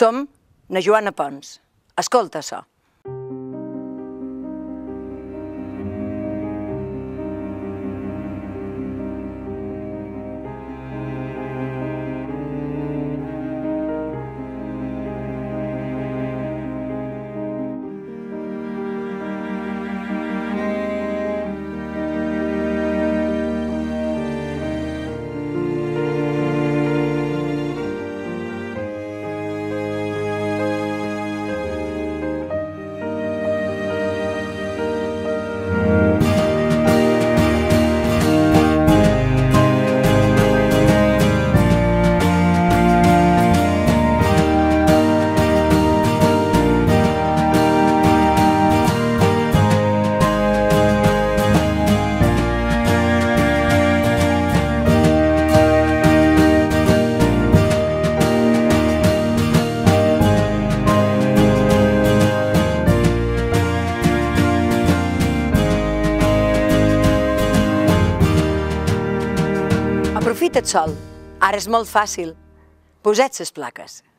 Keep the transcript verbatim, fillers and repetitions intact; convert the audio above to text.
Som na Joana Pons. Escolta açò. Aprofita't sol, ara és molt fàcil. Posets les plaques.